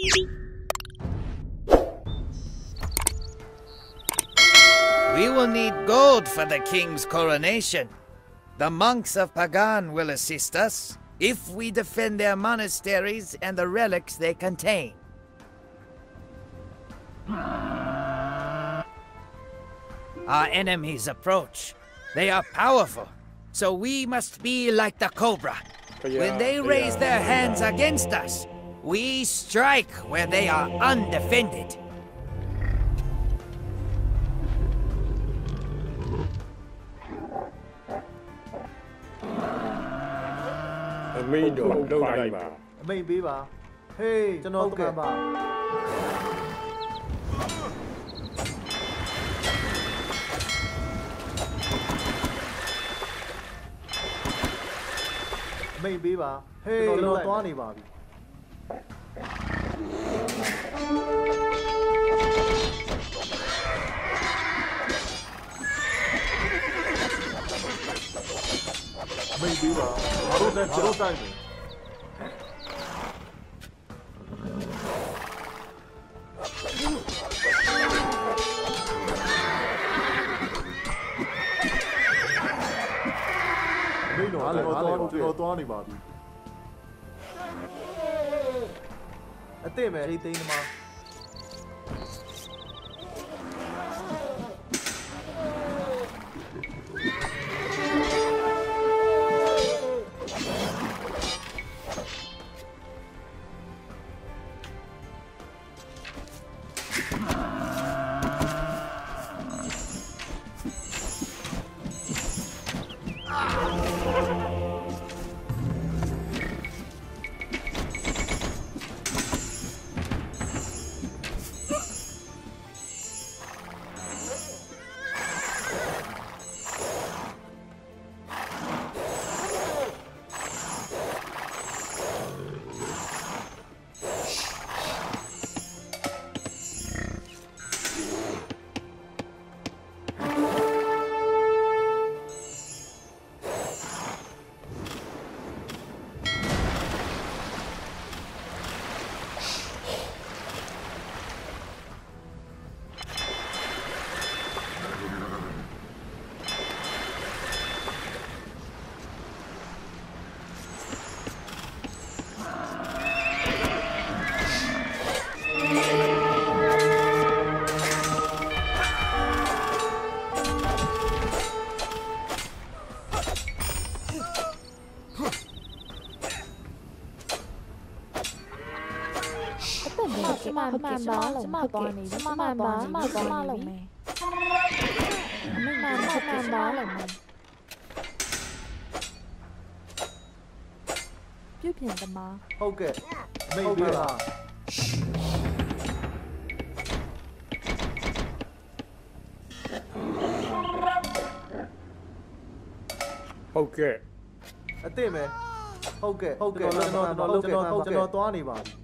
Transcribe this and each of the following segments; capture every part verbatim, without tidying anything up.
We will need gold for the king's coronation. The monks of Pagan will assist us if we defend their monasteries and the relics they contain. Our enemies approach. They are powerful, so we must be like the Cobra. When they raise their hands against us, we strike where they are undefended. Amigo, maybe ba? Hey,ကျွန်တော်တမန်ပါမိတ်ပေးပါဟေးကျွန်တော်သွားနေပါပြီမိတ်ပေးပါဘာလို့လဲဘာလို့တိုင်းလဲမိတ်တော့အားလည်းတော့တော့သွားနေပါပြီအစ်စ်မယ်ဒီသိန်းသမားမှန်ပါလုံးမသွားနေဘူးမှန်ပါမှသွားလုံးမယ်မင်းမှန်မှန်ပါလုံးမယ်ပြုတ်ပြင်သမားဟုတ်ကဲ့မိတ်ပေးပါဟုတ်ကဲ့အစ်စ်မယ်ဟုတ်ကဲ့ဟုတ်ကဲ့ကျွန်တော်ကျွန်တော်ကျွန်တော်ကျွန်တော်သွားနေပါပြီ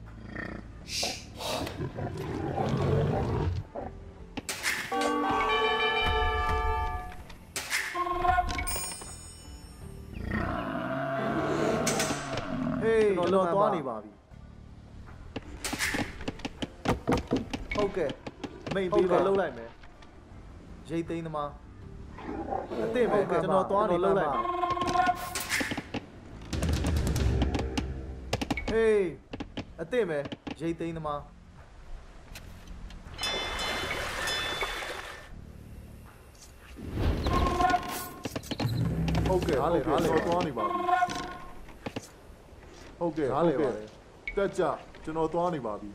ဟေးကျွန်တော်သွားနေပါပြီဟုတ်ကဲ့မိတ်ပေးပါလှုပ်လိုက်မယ်ရိတ်သိမ်းသမားအစ်စ်ပဲကျွန်တော်သွားနေလှုပ်လိုက်မယ်ဟေးအစ်စ်ပဲရိတ်သိမ်းသမားဟုတ်ကဲ့ဟုတ်ကဲ့ကျွန်တော်သွားနေပါပြီဟုတ်ကဲ့ဟုတ်ကဲ့တက်ကြကျွန်တော်သွားနေပါပြီ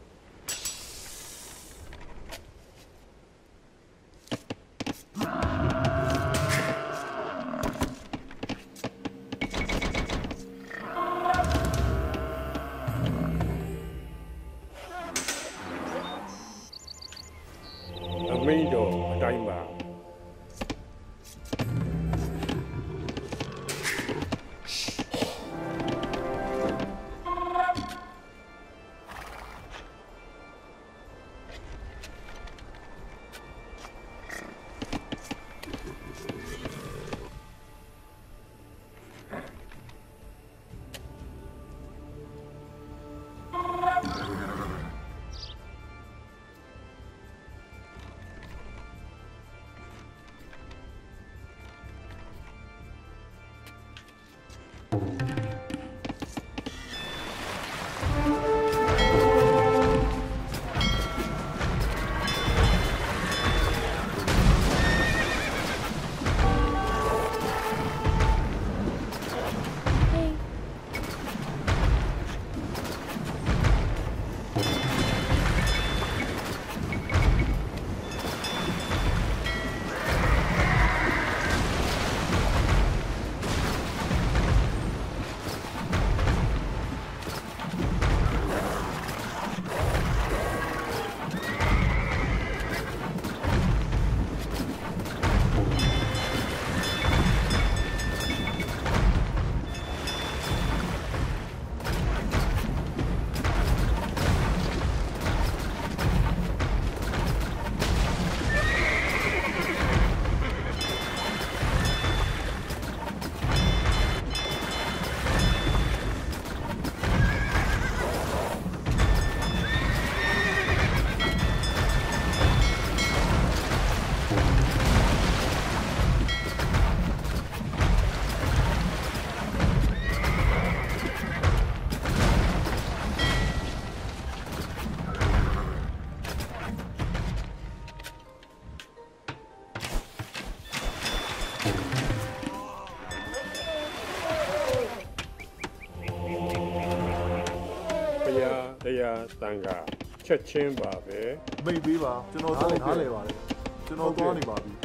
အမင်းတော်အတိုင်းပါဟတန်ခါချက်ချင်းပါပဲမိတ်ပေးပါကျွန်တော်တော့နားလဲပါတယ်ကျွန်တော်သွားနေပါပြီ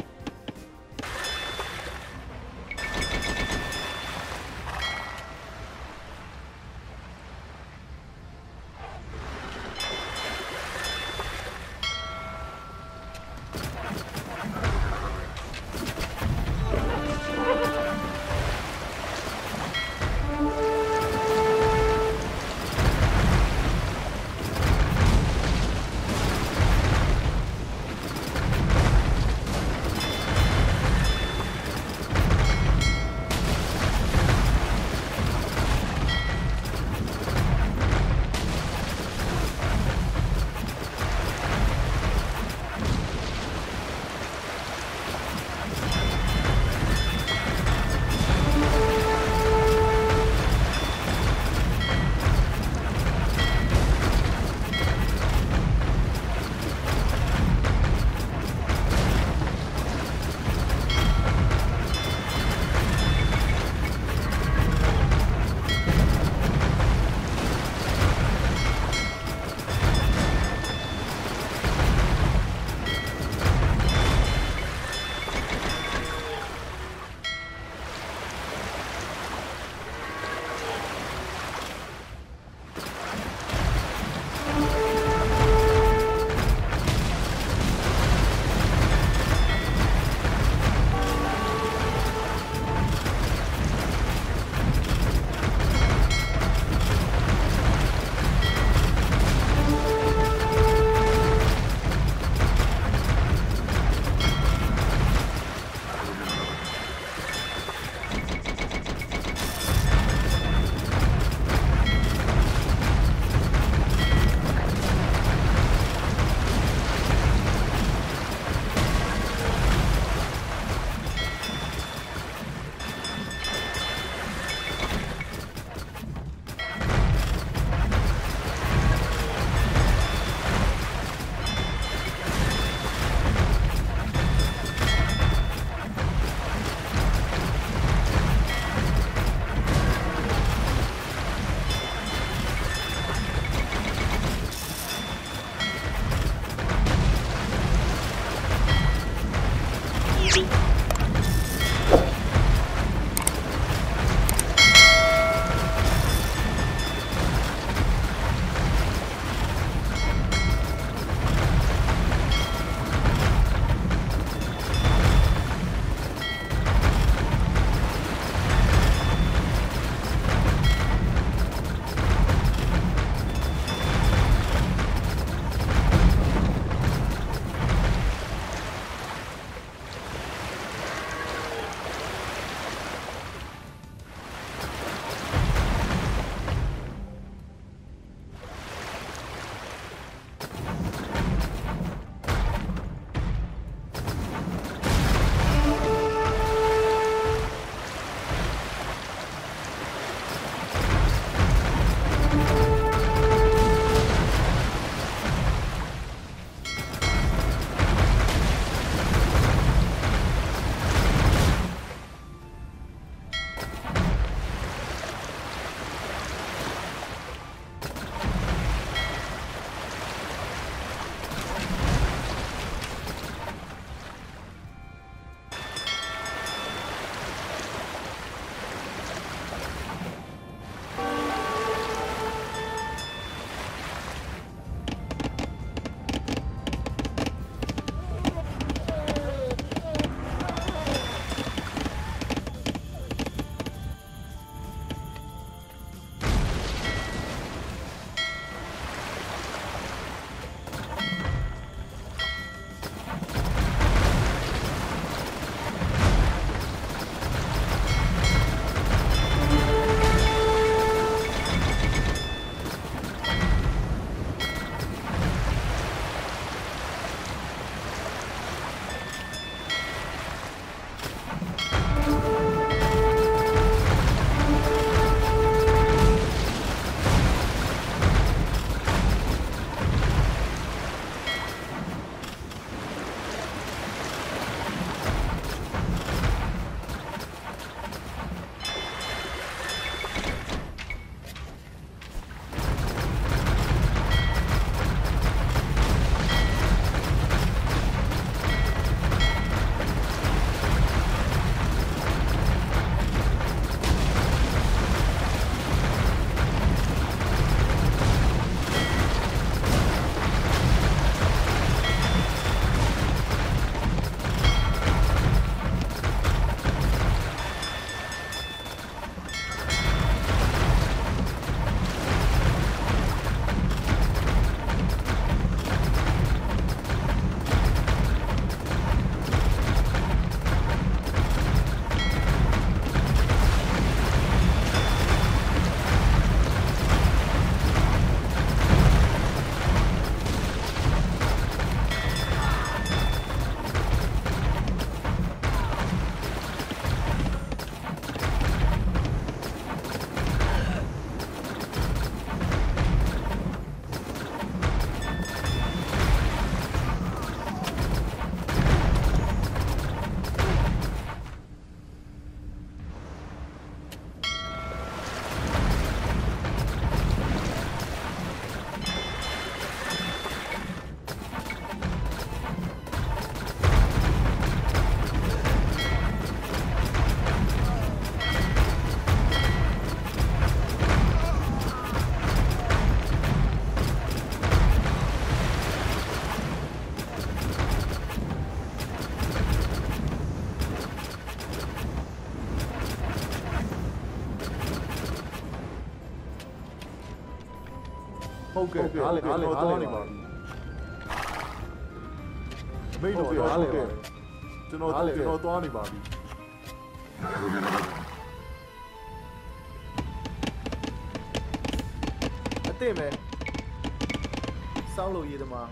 ဟဟုတ်ကဲ့နားလေနားလေနားလေပါမိတ်တော်နားလေပါကျွန်တော်ကျွန်တော်သွားနေပါပြီအသိမဲ့စောင်းလို့ရည်သမား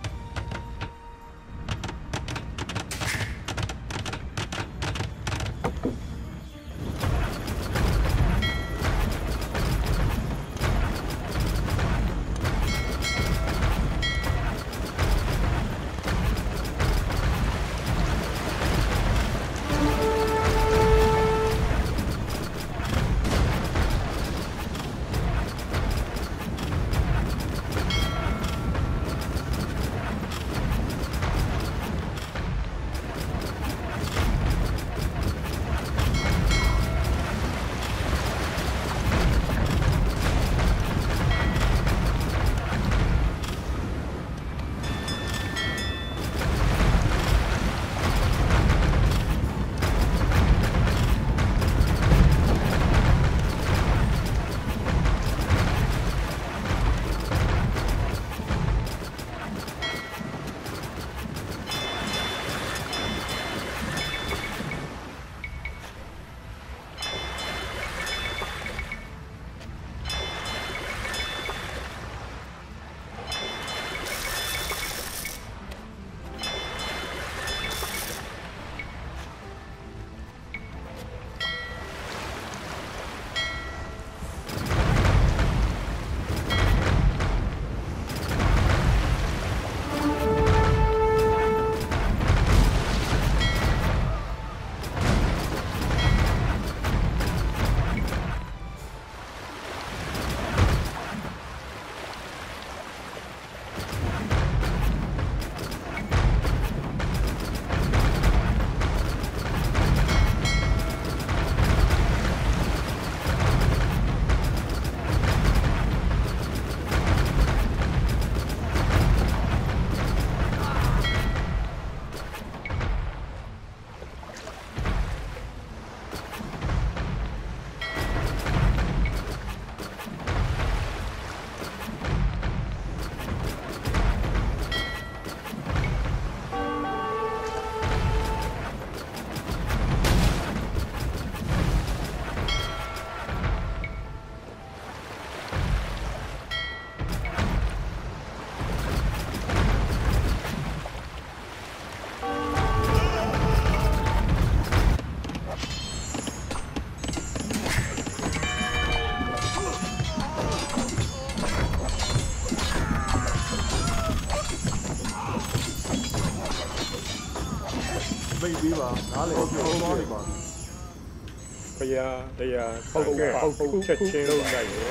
မိတ်ပြီးပါနားလေဟုတ်ကဲ့သွားနေပါဘုရားတရားဟုတ်ကဲ့ဟုတ်ချက်ချင်းလုပ်လိုက်ရ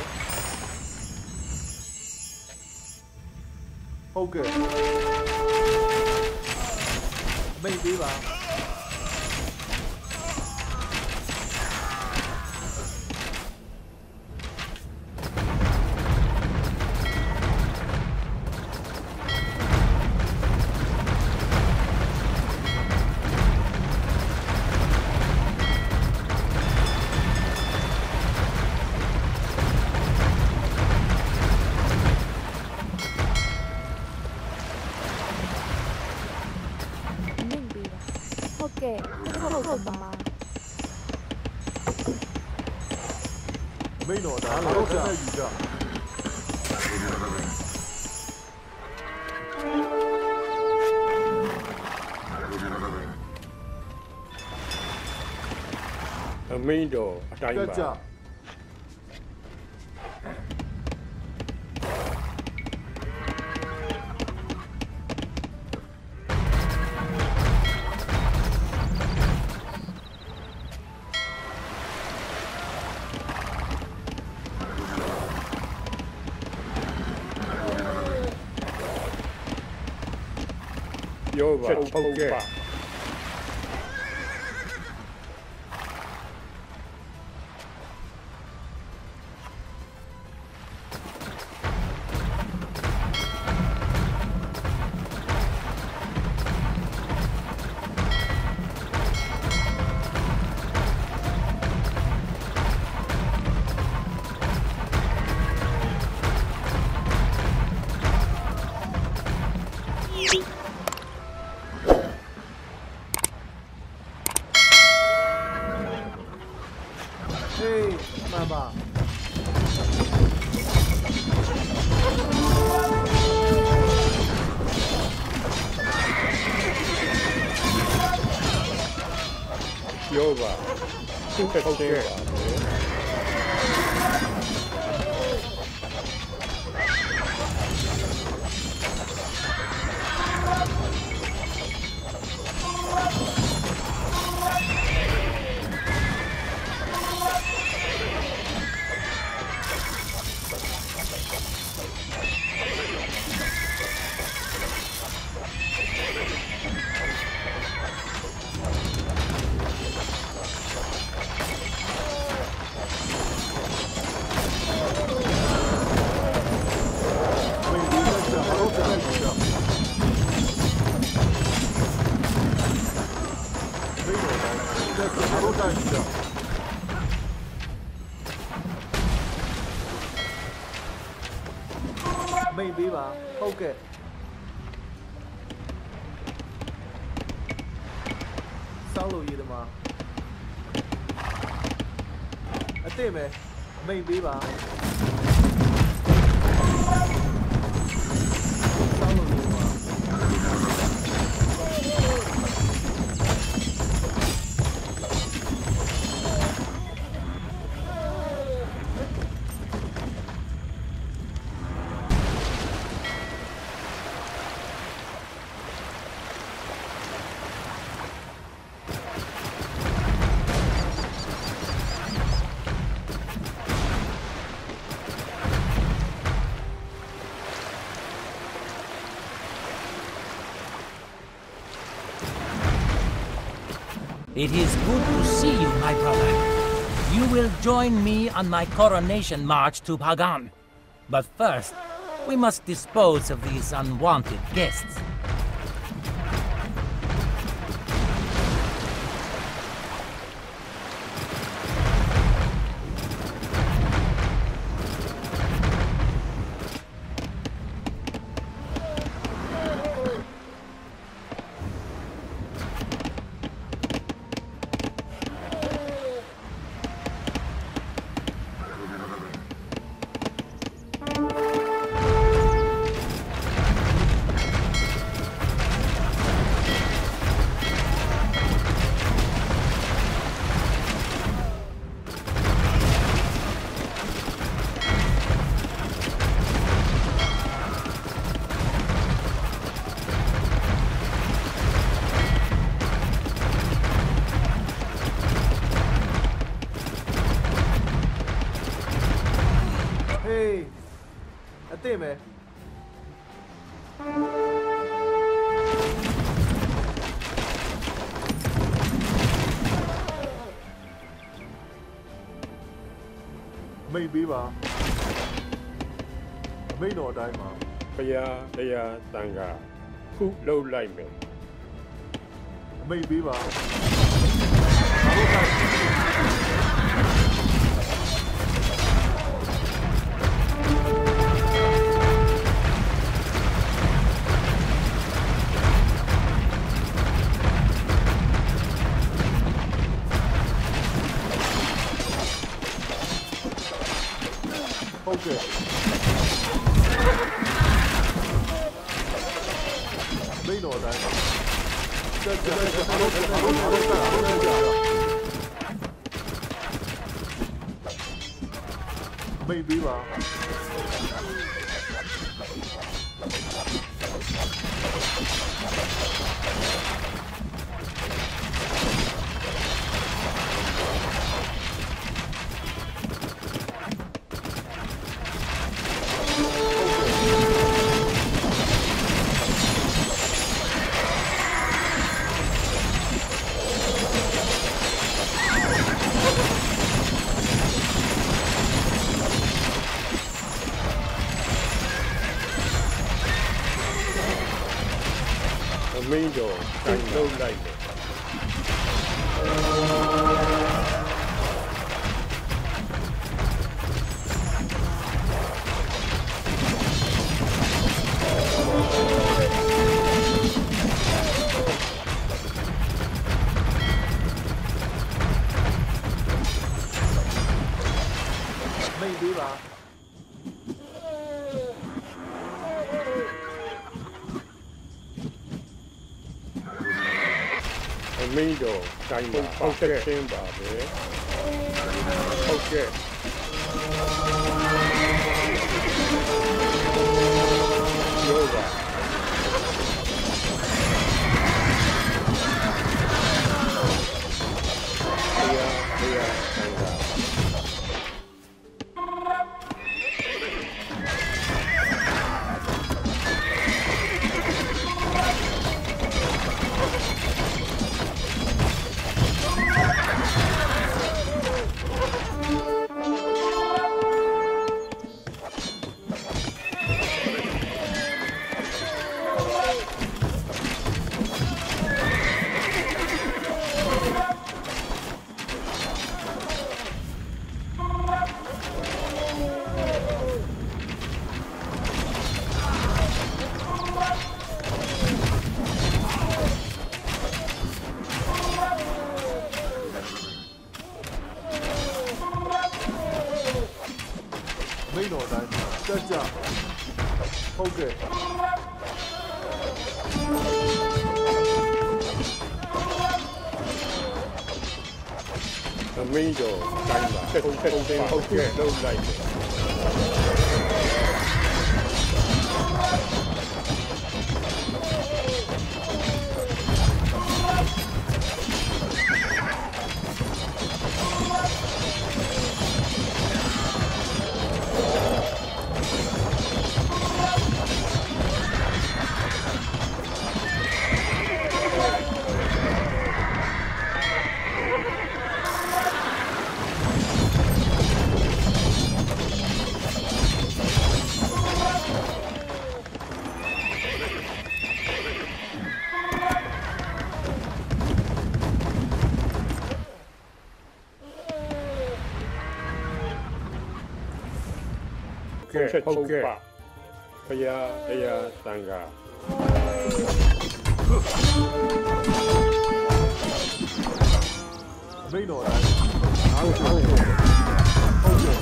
ဟုတ်ကဲ့မိတ်ပြီးပါမိန်တော်ဒါလောက်ကြယူကြအမိန်တော်အတိုင်းပါပြောပါဟုတ်ကဲ့တော်ပါချက်ချင်းပါပဲမိတ်ပေးပါဟုတ်ကဲ့စောင်းလို့ရည်သမားအသင့်ပဲမိတ်ပေးပါစောင်းလို့ရည်သမား It is good to see you, my brother. You will join me on my coronation march to Pagan. But first, we must dispose of these unwanted guests. Man. မိတ်ပေးပါမိတ်တော်တိုင်းမှာဘုရားတရားတန်ခါခုလှုပ်လိုက်မယ်မိတ်ပေးပါOkay. Main order. Maybe ba. Main door, and no light. Maybe ba. မင်းတော်တိုင်းမှာဟုတ်ကဲ့ချင်းပါပဲဟုတ်ကဲ့ယောဂမင်းတော်တိုင်းမှာဆက်ဆက်ဆက်ဟုတ်ကဲ့လုံးလိုက်တယ်ဟုတ်ကဲ့ဘုရားတရားသံဃာမင်းတော်လားဟုတ်ကဲ့ဟုတ်ကဲ့ဟုတ်ကဲ့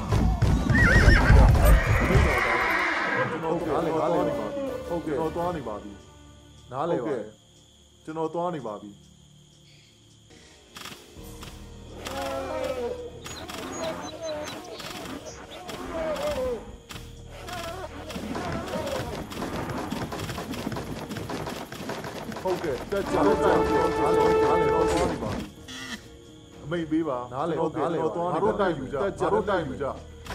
ကျွန်တော်သွားနေပါပြီဟုတ်ကဲ့ကျွန်တော်သွားနေပါပြီနားလေပါကျွန်တော်သွားနေပါပြီဟုတ်ကဲ့တက်ကြတက်ကြနားလေနားလေတော့သွားနေပါအမိတ်ပေးပါနားလေဟုတ်ကဲ့တော့သွားနေပါငါတို့တိုက်ယူကြငါတို့တိုက်ယူကြ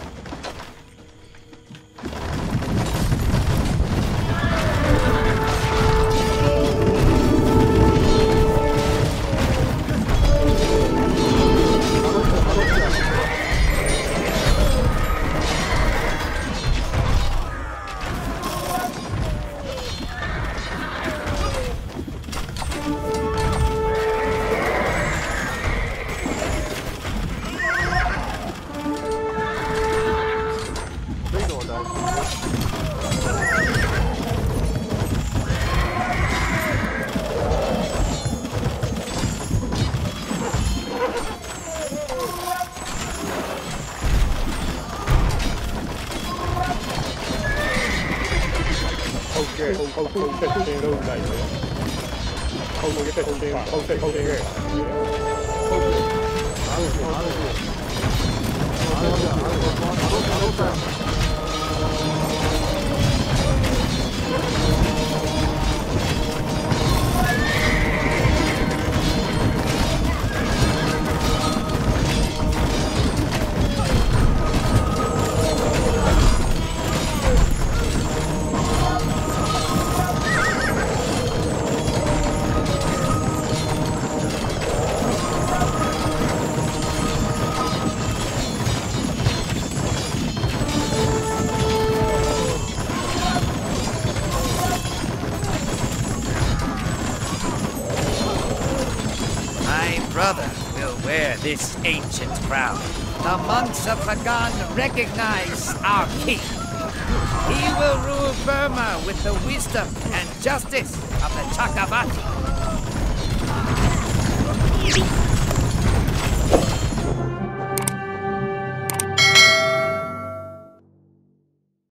ဟုတ်ဟုတ်ဆက်တင်လို့လိုက်တယ်ဟုတ်ကဲ့ဆက်တင်ဟုတ်ဆက်ဟုတ်ကဲ့ဟုတ်ကဲ့အားလုံးအားလုံးအားလုံးအားလုံး brother will wear this ancient crown. The monks of Pagan recognize our king. He will rule Burma with the wisdom and justice of the Chakravarti.